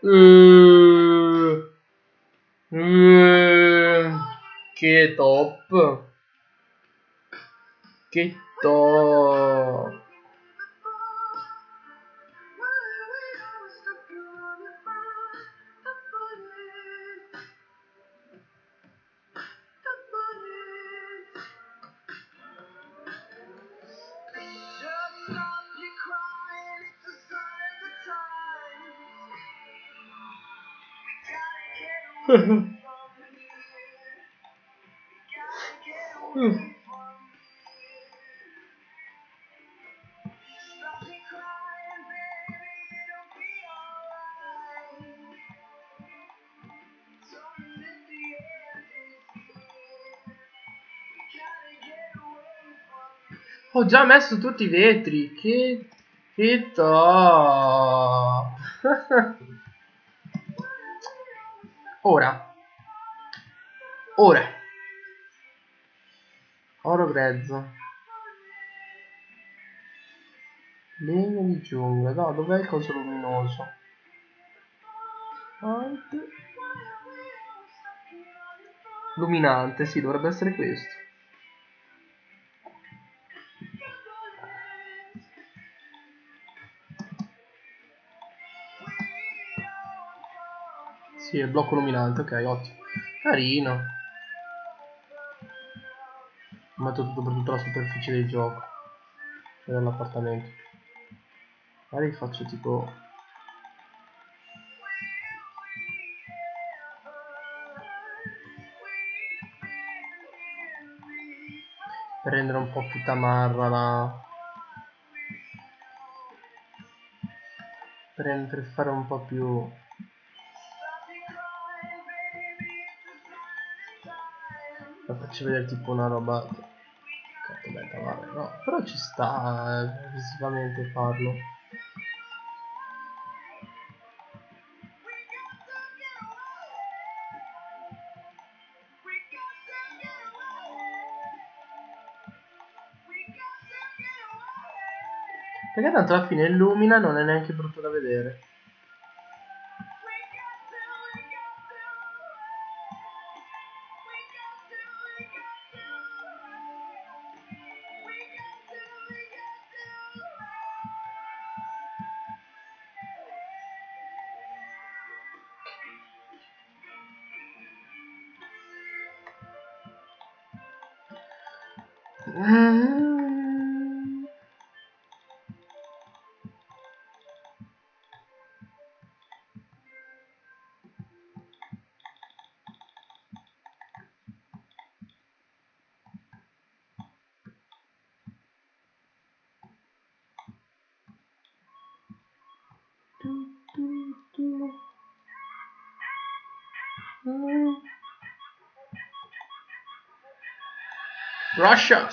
Che top. Che top. Ho già messo tutti i vetri. Che top. Ora. Oro grezzo. Legno di giungla. No, dov'è il coso luminoso? Luminante, sì, dovrebbe essere questo. Sì, è il blocco luminante, ok, ottimo. Carino. Metto tutto per tutta la superficie del gioco. Cioè dell'appartamento. Magari faccio tipo... per rendere un po' più tamarra la... per fare un po' più... la faccio vedere tipo una roba... vabbè, no, però ci sta visivamente farlo. Perché tanto alla fine illumina, non è neanche brutto da vedere. Russia.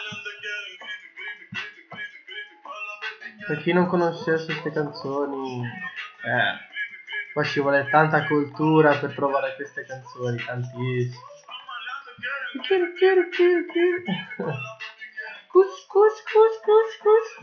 Per chi non conoscesse queste canzoni, poi ci vuole tanta cultura per trovare queste canzoni, tantissime. Cus cus cus cus cus.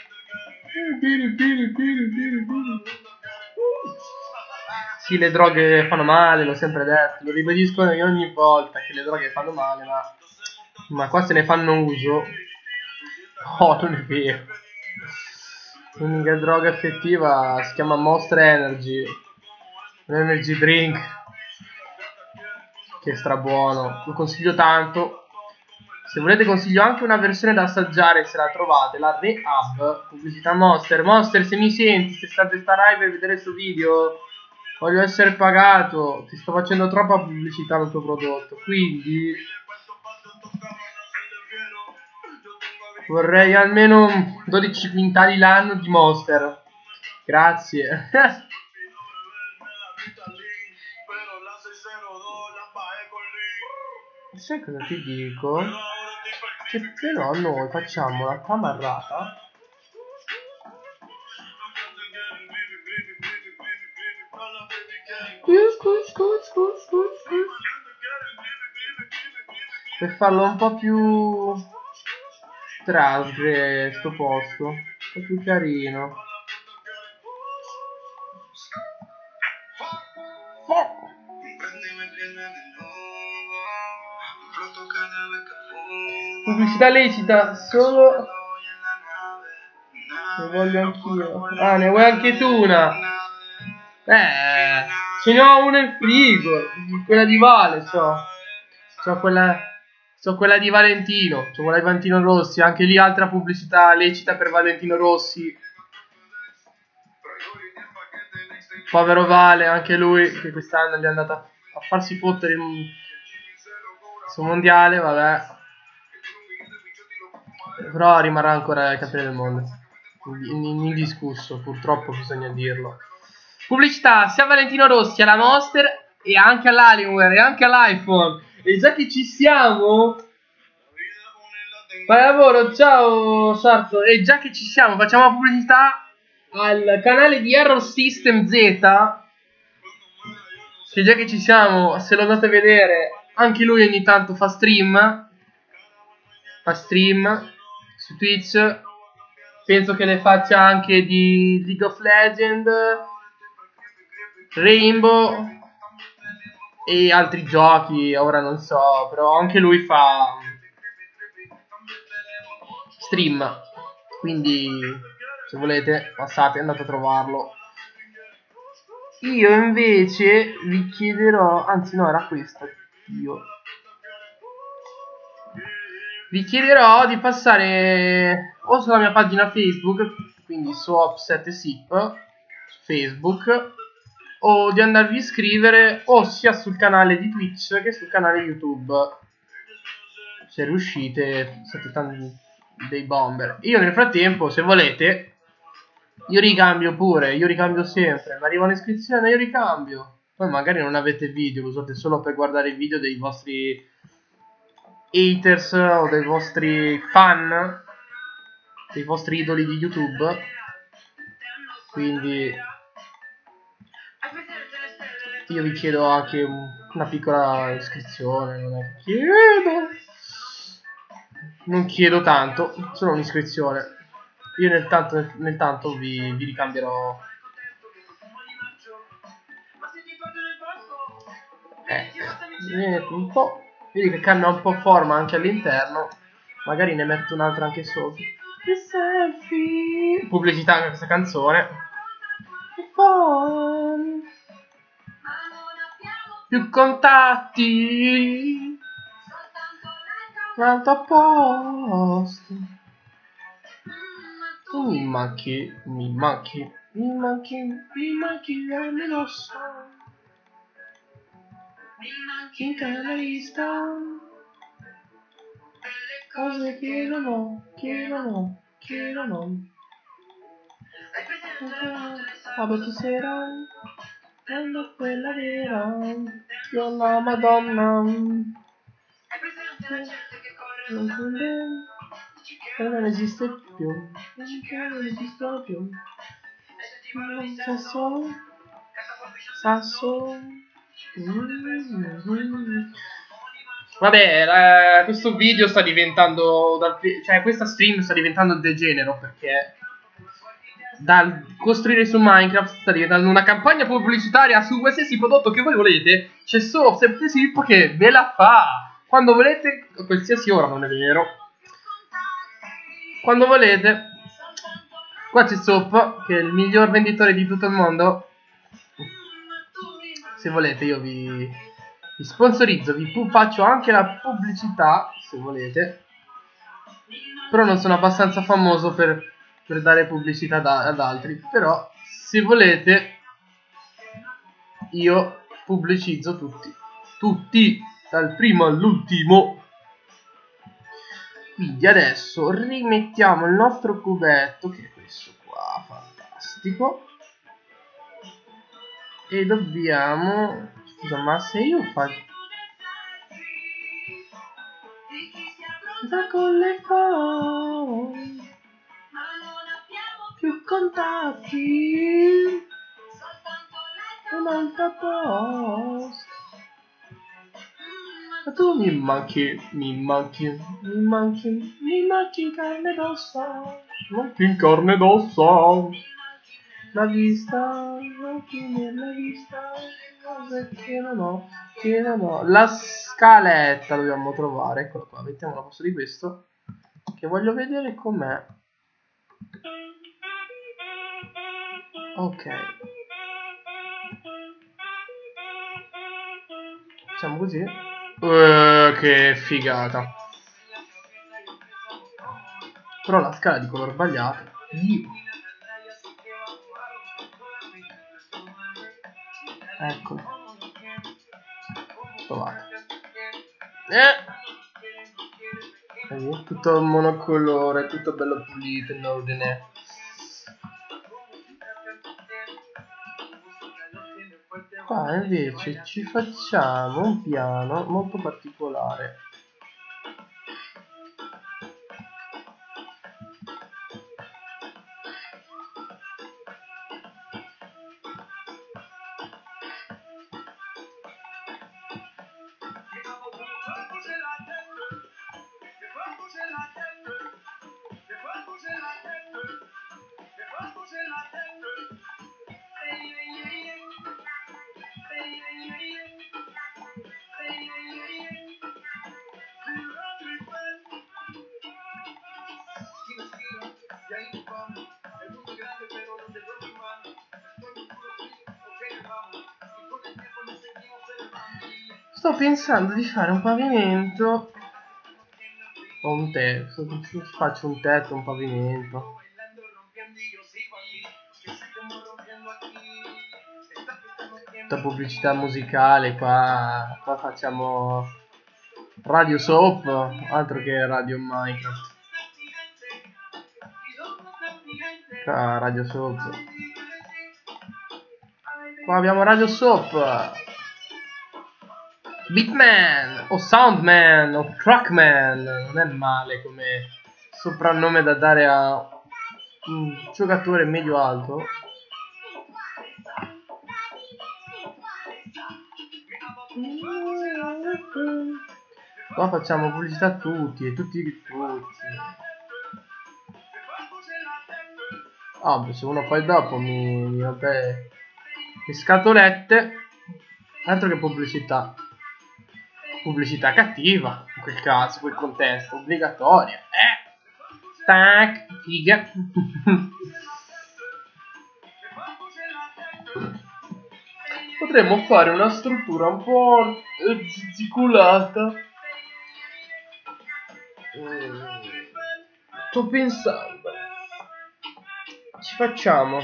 Sì, le droghe fanno male, l'ho sempre detto, lo ribadisco io ogni volta che le droghe fanno male, ma qua se ne fanno uso. Oh, non è vero. L'unica droga effettiva si chiama Monster Energy, un energy drink che è strabuono, lo consiglio tanto. Se volete consiglio anche una versione da assaggiare se la trovate, la Rehab, pubblicità Monster. Monster, se mi senti, se state sta live per vedere questo video, voglio essere pagato, ti sto facendo troppa pubblicità al tuo prodotto, quindi vorrei almeno 12 quintali l'anno di Monster. Grazie. Sai cosa ti dico? Che però noi facciamo la tamarrata. Per farlo un po' più trasgre sto posto, un po' più carino. Pubblicità lecita, solo ne voglio anch'io. Ah, ne vuoi anche tu una? Ce ne ho una in frigo, quella di Vale, so quella di Valentino, c'ho quella di Valentino Rossi, anche lì altra pubblicità lecita per Valentino Rossi. Povero Vale, anche lui che quest'anno gli è andato a farsi fottere sul mondiale, vabbè. Però rimarrà ancora il campione del mondo, indiscusso, purtroppo bisogna dirlo. Pubblicità sia a Valentino Rossi, alla Monster e anche all'Alienware e anche all'iPhone. E già che ci siamo, fai lavoro, ciao Sarto. E già che ci siamo, facciamo pubblicità al canale di Error System Z. Che già che ci siamo, se lo andate a vedere, anche lui ogni tanto fa stream su Twitch. Penso che ne faccia anche di League of Legends, Rainbow e altri giochi, ora non so, però anche lui fa stream, quindi se volete passate, andate a trovarlo. Io invece vi chiederò, anzi no, era questa, vi chiederò di passare o sulla mia pagina Facebook, quindi Swap7Sip su Facebook, o di andarvi a iscrivere o sia sul canale di Twitch che sul canale YouTube. Se riuscite, siete tanti dei bomber. Io nel frattempo, se volete, io ricambio pure, io ricambio sempre. Mi arriva un'iscrizione, io ricambio. Poi magari non avete video, lo usate solo per guardare i video dei vostri haters o dei vostri fan, dei vostri idoli di YouTube. Quindi io vi chiedo anche una piccola iscrizione, non è che non chiedo tanto, solo un'iscrizione. Io nel tanto vi ricambierò. Ecco, un po'. Vedi che cambia un po' forma anche all'interno. Magari ne metto un'altra anche sopra. Pubblicità anche questa canzone. Più contatti. L'altro posto. Mi manchi, lo so. Mi manchi in la lista. Cose che non ho. sabato sera, quando quella vera, io la Madonna, non esiste più, non esiste più, sasso. Vabbè, questo video sta diventando, cioè questa stream sta diventando degenero, perché dal costruire su Minecraft sta diventando una campagna pubblicitaria su qualsiasi prodotto che voi volete. C'è solo Septesip che ve la fa quando volete, a qualsiasi ora, non è vero, quando volete. Qua c'è Soap, che è il miglior venditore di tutto il mondo. Se volete io vi sponsorizzo, faccio anche la pubblicità se volete, però non sono abbastanza famoso per dare pubblicità ad altri. Però se volete io pubblicizzo tutti dal primo all'ultimo. Quindi adesso rimettiamo il nostro cubetto, che è questo qua, fantastico, e dobbiamo, scusa, ma se io faccio con le phone, più contatti, un'altra post. Ma tu mi manchi in carne ed ossa, la vista, nella vista, che non ho, la scaletta dobbiamo trovare, eccola qua, mettiamola a posto di questo, che voglio vedere com'è. Ok, facciamo così. Che figata. Però la scala è di color sbagliato. Ecco. Trovate. Vedi? Tutto monocolore, tutto bello pulito, in ordine. Qua invece ci facciamo un piano molto particolare. Sto pensando di fare un pavimento o un tetto. Faccio un tetto, un pavimento. Tutta pubblicità musicale qua facciamo Radio Soap, altro che Radio Minecraft. Qua Radio Soap. Qua abbiamo Radio Soap, Beatman o Soundman o Truckman, non è male come soprannome da dare a un giocatore medio alto. Qua facciamo pubblicità a tutti. Ah, se uno poi dopo mi rompe le scatolette, altro che pubblicità. Pubblicità cattiva, in quel caso, quel contesto, obbligatoria. Tac, figa. Potremmo fare una struttura un po' ziziculata. Sto pensando. Ci facciamo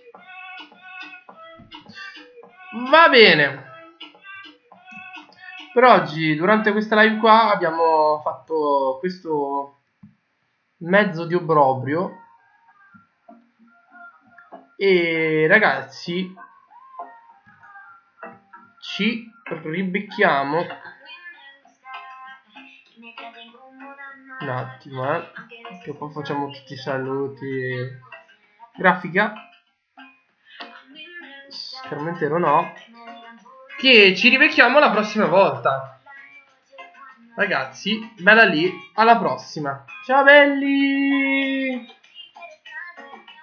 va bene. Per oggi, durante questa live qua, abbiamo fatto questo mezzo di obbrobrio. E ragazzi, ci ribecchiamo un attimo, che poi facciamo tutti i saluti. Grafica, schermo intero no, che ci rivecchiamo la prossima volta. Ragazzi, bella lì, alla prossima. Ciao belli!